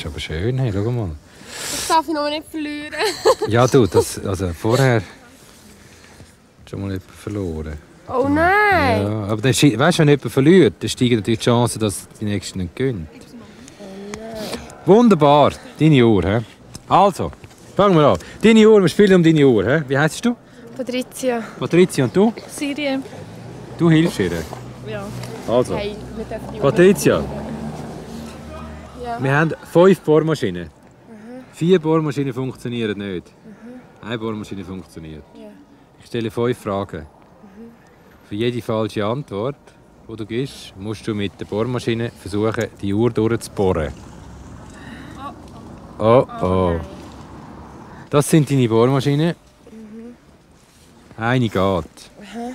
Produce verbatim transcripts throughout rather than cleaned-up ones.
aber schön. Hey, schau mal. Das darf ich noch nicht verlieren. Ja, du, das, also vorher schon mal jemand verloren. Oh nein! Ja, aber dann, weißt du, wenn jemand verliert, dann steigen natürlich die Chancen, dass die Nächsten nicht gewinnen. Oh wunderbar, deine Uhr. He? Also, fangen wir an. Deine Uhr, wir spielen um deine Uhr. He? Wie heisst du? Patricia. Patricia, und du? Syrien. Du hilfst ihr? Ja. Also, Hey, wir dürfen die Patricia, Ja. wir haben fünf Bohrmaschinen. Mhm. Vier Bohrmaschinen funktionieren nicht. Mhm. Eine Bohrmaschine funktioniert. Ja. Ich stelle fünf Fragen. Mhm. Für jede falsche Antwort, die du gibst, musst du mit der Bohrmaschine versuchen, die Uhr durchzubohren. Oh oh. oh. Das sind deine Bohrmaschinen. Mhm. Eine geht. Mhm.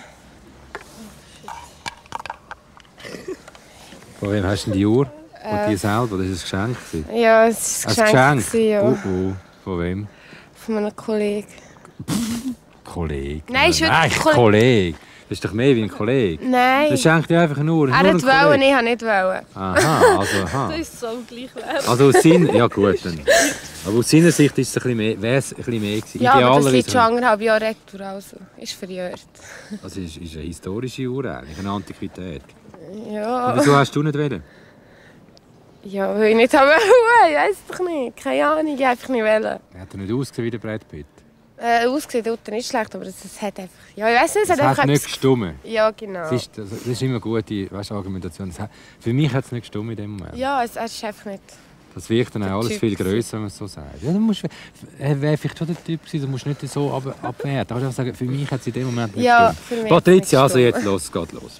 Von wem hast du denn die Uhr? Von Äh. dir selber? Das ist ein Geschenk. Ja, es war Ein ein Geschenk? Geschenk. Ja. Oh, oh. Von wem? Von einem Kollegen. Kollege. Nein, ist Nein, wirklich Kol- Kollege. Das ist doch mehr wie ein Kollege. Nein. Das schenkt dir einfach nur. Er nur hat ein wollen, Kollege. ich habe nicht wollen. Aha, also aha. Das ist so gleich Leben. Also aus seiner, ja gut dann. Aber aus seiner Sicht ist es ein bisschen mehr, wäre es ein bisschen mehr gewesen. Ja, aber das Idealerweise- liegt schon anderthalb Jahre retour, also ist verjährt. Also ist, ist eine historische Uhr eigentlich, eine Antiquität. Ja. Und wieso hast du nicht wollen? Ja, weil ich nicht haben wollen. Ich weiß doch nicht. Keine Ahnung, ich einfach nicht wollen. Er hat er nicht ausgesehen wie der Brad Pitt. Äh, ausgesehen tut er nicht schlecht, aber es es hat einfach... Ja, ich weiß nicht, es Es hat einfach... hat nicht etwas- gestummen. Ja, genau. Das ist, das ist immer eine gute, weißt, Argumentation. Das hat, für mich hat es nicht gestummen in dem Moment. Ja, es, es ist einfach nicht... Das wirkt dann auch alles Typ viel grösser, wenn man es so sagt. Ja, du musst, er wäre vielleicht schon der Typ gewesen, du musst nicht so ab, abwerten. Aber ich sagen, für mich hat es in dem Moment nicht Ja, gestimmt. für mich Patricia, hat's also nicht jetzt los, es geht los.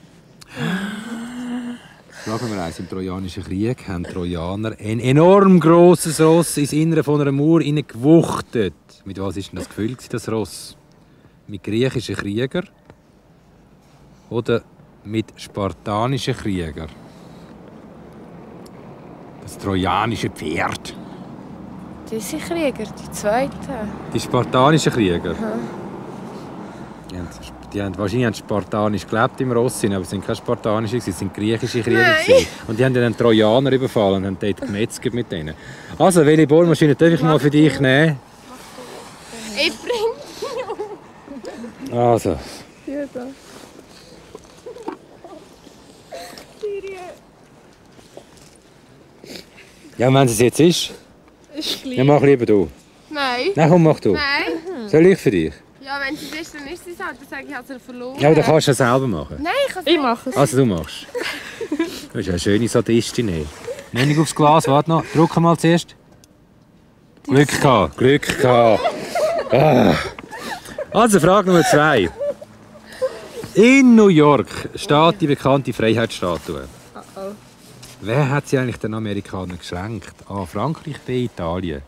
Fragen wir eins. Im Trojanischen Krieg haben die Trojaner ein enorm grosses Ross ins Innere von einer Mauer gewuchtet. Mit was war denn das gefüllt, das Ross? Mit griechischen Kriegern oder mit spartanischen Kriegern? Das trojanische Pferd. Diese Krieger, die zweiten. Die spartanischen Krieger. Die haben, die haben wahrscheinlich haben spartanisch gelebt im Ross, aber es sind keine spartanische, es sind griechische Krieger. Nein. Und die haben dann einen Trojaner überfallen und haben dort gemetzelt mit denen. Also, welche Bohrmaschine darf ich mal für dich nehmen? Ich bring... Also. Ja, da. Ja, wenn es jetzt ist, Ist gleich. dann mach lieber du. Nein. Nein, komm, mach du. Nein. Soll ich für dich? Ja, wenn sie ist, dann ist sie es halt. Dann sage ich, ich habe verloren. Ja, aber dann kannst du es selber machen. Nein, ich kann es Ich nicht. mache es. Also, du machst. Du bist eine schöne Sadistin. Hey. Nimm dich aufs Glas, warte noch. Drück mal zuerst. Glück gehabt, Glück gehabt. Ah. Also, Frage Nummer zwei. In New York steht die bekannte Freiheitsstatue. Oh oh. Wer hat sie eigentlich den Amerikanern geschenkt? A. Frankreich, B. Italien.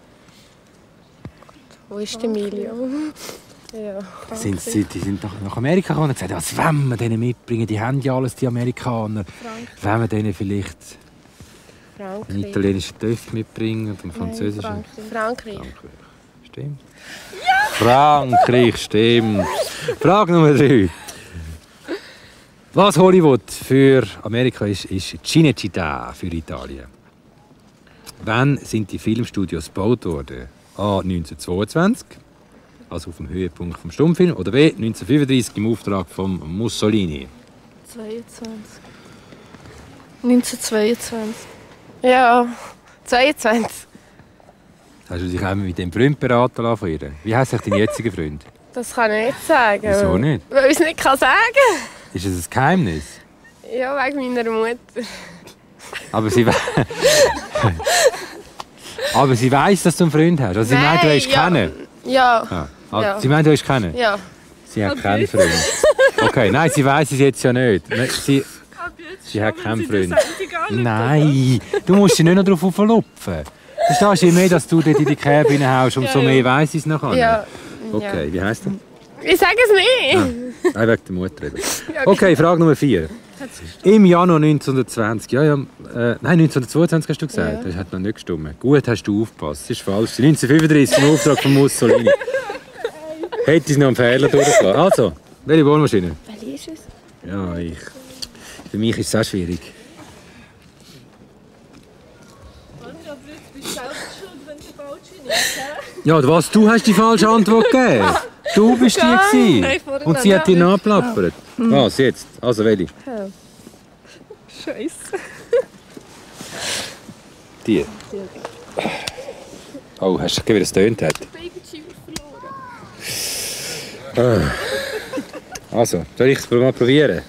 Wo ist der Emilio? Ja. Die sind, sie, die sind doch nach Amerika gekommen und gesagt, was wollen wir denen mitbringen? Die haben ja alles, die Amerikaner. Wollen wir denen vielleicht einen Frankreich. italienischen Töff mitbringen und einen französischen? Frankreich. Frankreich. Frankreich. Stimmt. Ja! Frankreich, stimmt. Frage Nummer drei. Was Hollywood für Amerika ist, ist Cinecittà für Italien. Wann sind die Filmstudios gebaut worden? A. neunzehnhundertzweiundzwanzig, also auf dem Höhepunkt des Stummfilms, oder B. neunzehnhundertfünfunddreißig im Auftrag von Mussolini. zweiundzwanzig. neunzehnhundertzweiundzwanzig. Ja. zweiundzwanzig. Hast du dich auch mit dem Freund beraten lassen von ihr? Wie heisst dein jetziger Freund? Das kann ich nicht sagen. Wieso nicht? Weil ich es nicht kann sagen Ist es ein Geheimnis? Ja, wegen meiner Mutter. Aber sie, we Aber sie weiss, dass du einen Freund hast. Also sie meint, du hast ja. kennen. Ja. Ah. Ah, Ja. Sie meint, du hast kennen. Ja. Sie hat Okay. keinen Freund. Okay, nein, sie weiss es jetzt ja nicht. Sie, sie hat keinen Freund. Nein, du musst sie nicht noch darauf verlupfen. Verstehst du, je mehr, dass du dort in die Kerbe reinhaust, umso Ja, mehr ja. weiss ich es nachher. Ja. Okay, wie heisst er? Ich sage es nicht. Ah, wegen der Mutter eben. Okay, Frage Nummer vier. Im Januar neunzehnhundertzwanzig, ja, ja, äh, nein, neunzehnhundertzweiundzwanzig hast du gesagt, Ja. das hat noch nicht gestimmt. Gut, hast du aufgepasst, das ist falsch. neunzehnhundertfünfunddreißig im Auftrag von Mussolini. Hätte ich noch einen Fehler durchgelassen. Also, welche Bohrmaschine? Welche ist es? Ja, ich. Für mich ist es auch schwierig. Ja, was? Du hast die falsche Antwort gegeben. Du bist die gewesen. Nein, vorher Und sie noch hat dich nicht. nachplappert. Was jetzt? Also welche? Scheiße. Die. Oh, hast du gesehen, wie das tönt hat? Ah. Also, soll ich es mal probieren?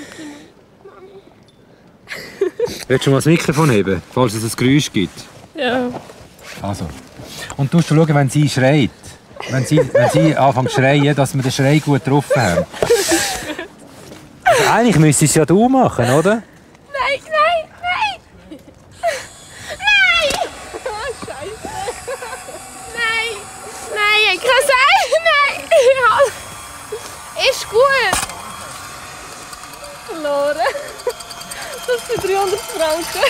Willst du mal das Mikrofon heben, falls es ein Geräusch gibt? Ja. Also. Und du schauen, wenn sie schreit. Wenn sie, wenn sie anfängt zu schreien, dass wir den Schrei gut getroffen haben. Also eigentlich müsste es ja du machen, oder? Nein, nein, nein! Nein! Oh, Scheiße. Nein! Nein, ich kann sagen, nein! Ja. Ist gut! Verloren. Das sind dreihundert Franken.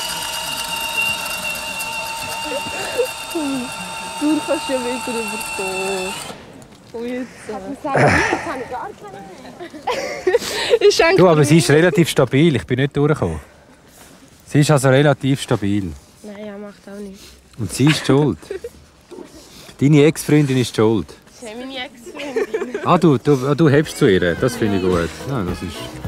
Du kannst ja wieder überkommen. Und jetzt. Ich sage, jetzt habe ich gar keine. Ich schenke Du, aber sie ist relativ stabil, ich bin nicht durchgekommen. Sie ist also relativ stabil. Nein, ja, macht auch nichts. Und sie ist schuld. Deine Ex-Freundin ist schuld. Das ist meine Ex-Freundin. Ah, du, du, du hebst zu ihr, das finde ich gut. Nein, das ist...